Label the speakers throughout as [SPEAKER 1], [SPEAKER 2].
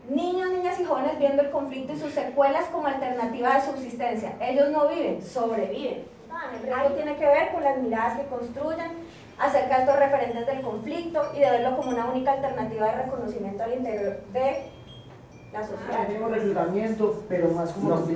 [SPEAKER 1] Niños, niñas y jóvenes viendo el conflicto y sus secuelas como alternativa de subsistencia. Ellos no viven, sobreviven. Algo tiene que ver con las miradas que construyen acerca de estos referentes del conflicto y de verlo como una única alternativa de reconocimiento al interior de la sociedad.
[SPEAKER 2] Tenemos reclutamiento, pero más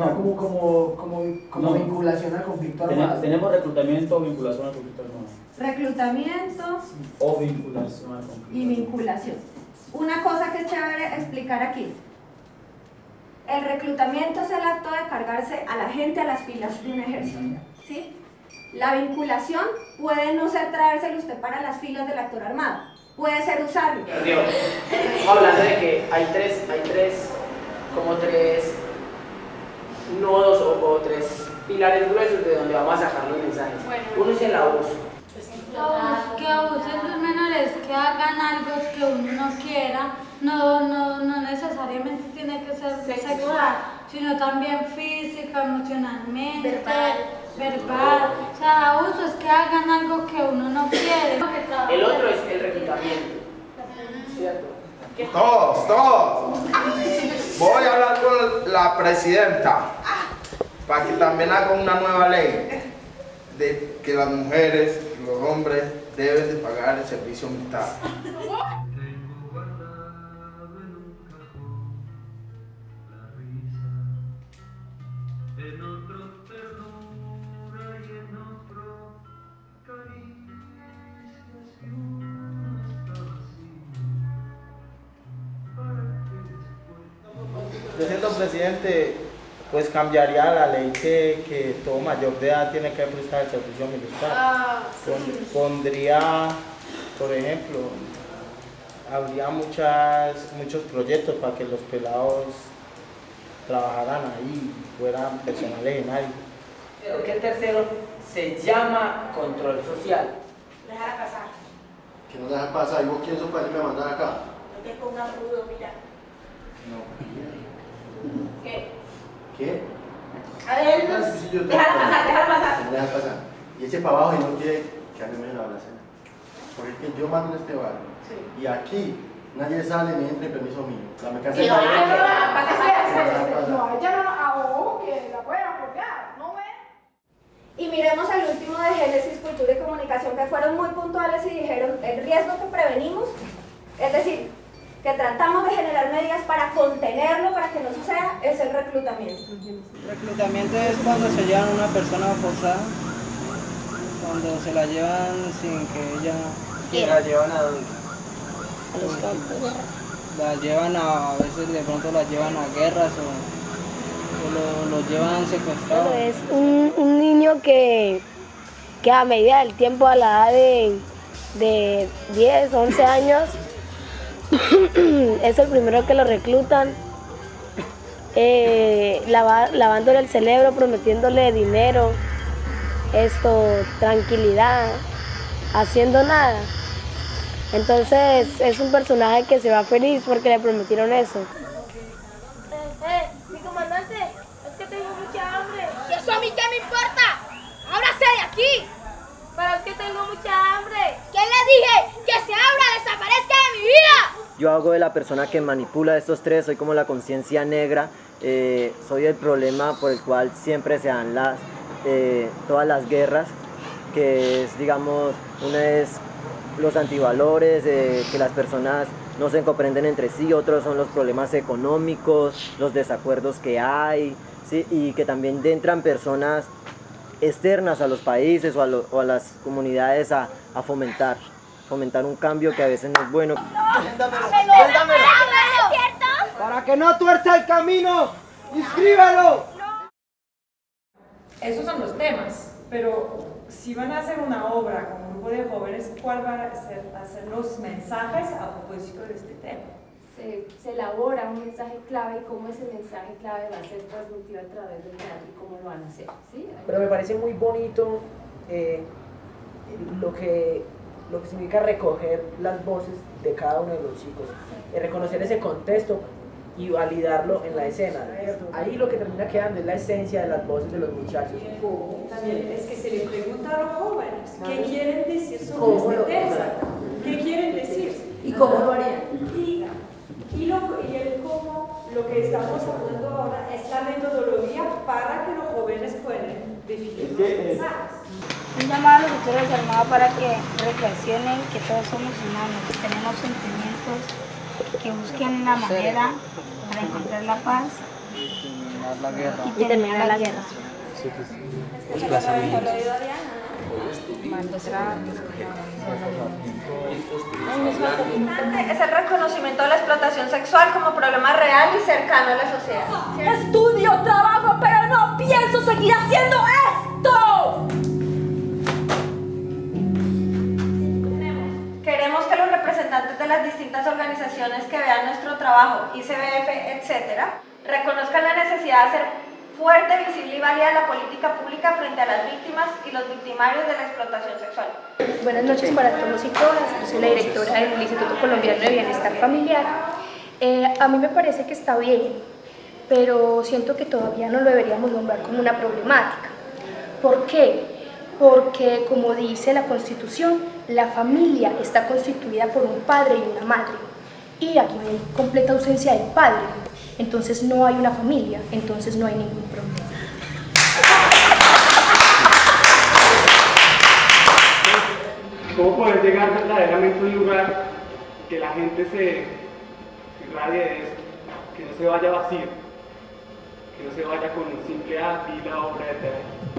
[SPEAKER 2] como vinculación al conflicto armado.
[SPEAKER 3] Tenemos reclutamiento o vinculación al conflicto armado.
[SPEAKER 1] Reclutamiento
[SPEAKER 3] O vinculación al conflicto.
[SPEAKER 1] y vinculación. Una cosa que es chévere explicar aquí. El reclutamiento es el acto de cargarse a la gente a las filas de un ejército, ¿sí? La vinculación puede no ser traérselo usted para las filas del actor armado, puede ser usarlo.
[SPEAKER 4] Digo, hablando de que hay tres nodos o tres pilares gruesos de donde vamos a sacar los mensajes. Uno es el abuso.
[SPEAKER 5] Que abusen los menores, que hagan algo que uno no quiera, no necesariamente tiene que ser sexual, sino también física, emocionalmente, verbal. O sea, abuso es que hagan algo que uno no quiere.
[SPEAKER 4] El otro es el reclutamiento. ¿Cierto?
[SPEAKER 6] Todos. Voy a hablar con la presidenta para que también haga una nueva ley de que las mujeres, los hombres deben de pagar el servicio militar. Yo siendo presidente, pues cambiaría la ley que todo mayor de edad tiene que prestar el servicio militar. Pondría, por ejemplo, habría muchos proyectos para que los pelados trabajaran ahí, fueran personal legendario.
[SPEAKER 4] Creo que el tercero se llama control social.
[SPEAKER 7] Dejar pasar.
[SPEAKER 8] Que no dejan pasar. ¿Y vos quién sos para irme a mandar acá?
[SPEAKER 7] No te pongas rudo, mira.
[SPEAKER 8] No.
[SPEAKER 7] ¿Qué?
[SPEAKER 8] ¿Qué?
[SPEAKER 7] A ver, dejar pasar.
[SPEAKER 8] No dejan pasar. Y eche para abajo y no quiere que alguien me la cena. Porque es que yo mando en este barrio.
[SPEAKER 7] Sí.
[SPEAKER 8] Y aquí nadie sale ni entra en permiso mío. La mercancía
[SPEAKER 7] No, ella no
[SPEAKER 9] la pueden apoyar, ¿no ven?
[SPEAKER 1] Y miremos al último de Génesis, Cultura y Comunicación, que fueron muy puntuales y dijeron el riesgo que prevenimos, es decir, que tratamos de generar medidas para contenerlo, para que no suceda, es el reclutamiento.
[SPEAKER 10] Reclutamiento es cuando se llevan a una persona forzada, cuando se la llevan sin que ella...
[SPEAKER 4] ¿Y la llevan a dónde?
[SPEAKER 10] A los campos. La llevan a veces de pronto la llevan a guerras o lo llevan secuestrado.
[SPEAKER 11] Bueno, es un niño que a medida del tiempo, a la edad de 10, 11 años, es el primero que lo reclutan, lavándole el cerebro, prometiéndole dinero, tranquilidad, haciendo nada. Entonces es un personaje que se va feliz porque le prometieron eso.
[SPEAKER 9] Mi comandante, es que tengo mucha hambre.
[SPEAKER 12] ¿Y eso a mí qué me importa? ¡Ábrase de aquí!
[SPEAKER 9] Pero es que tengo mucha hambre.
[SPEAKER 12] ¿Quién le dije? ¡Que se abra! ¡Desaparezca de mi vida!
[SPEAKER 13] Yo hago de la persona que manipula estos tres, soy como la conciencia negra, soy el problema por el cual siempre se dan todas las guerras, que es, digamos, una es los antivalores, que las personas no se comprenden entre sí, otros son los problemas económicos, los desacuerdos que hay, ¿sí? Y que también entran personas externas a los países o a las comunidades a fomentar un cambio que a veces no es bueno.
[SPEAKER 10] Para que no tuerza el camino, inscríbalo.
[SPEAKER 14] Esos son los temas, pero si van a hacer una obra con un grupo de jóvenes, ¿cuál van a ser los mensajes a propósito de este tema?
[SPEAKER 15] Se elabora un mensaje clave y cómo ese mensaje clave va a ser transmitido a través del teatro y cómo lo van a hacer, ¿sí?
[SPEAKER 2] Pero me parece muy bonito lo que significa recoger las voces de cada uno de los chicos, reconocer ese contexto y validarlo en la escena. Ahí lo que termina quedando es la esencia de las voces de los muchachos.
[SPEAKER 14] También es que se le pregunta a los jóvenes qué quieren decir sobre este tema, qué quieren decir
[SPEAKER 15] y cómo lo harían.
[SPEAKER 14] Y Y el cómo, lo que estamos hablando ahora es la metodología para que los jóvenes puedan definir los mensajes.
[SPEAKER 16] Un llamado a los sectores armados para que reflexionen que todos somos humanos, que tenemos sentimientos, que busquen la manera para encontrar la paz y terminar la guerra.
[SPEAKER 1] Es el reconocimiento de la explotación sexual como problema real y cercano a la sociedad.
[SPEAKER 12] Estudio, trabajo, pero no pienso seguir haciendo esto.
[SPEAKER 1] Queremos que los representantes de las distintas organizaciones que vean nuestro trabajo, ICBF, etcétera, reconozcan la necesidad de hacer fuerte, visible y válida la política pública frente a las víctimas y los victimarios de la explotación sexual.
[SPEAKER 17] Buenas noches para todos y todas. Yo soy la directora del Instituto Colombiano de Bienestar Familiar. A mí me parece que está bien, pero siento que todavía no lo deberíamos nombrar como una problemática. ¿Por qué? Porque, como dice la Constitución, la familia está constituida por un padre y una madre. Y aquí hay completa ausencia del padre. Entonces no hay una familia, entonces no hay ningún problema.
[SPEAKER 18] ¿Cómo poder llegar verdaderamente a un lugar que la gente se irradie de esto, que no se vaya vacío, que no se vaya con un simple vi la obra de teatro?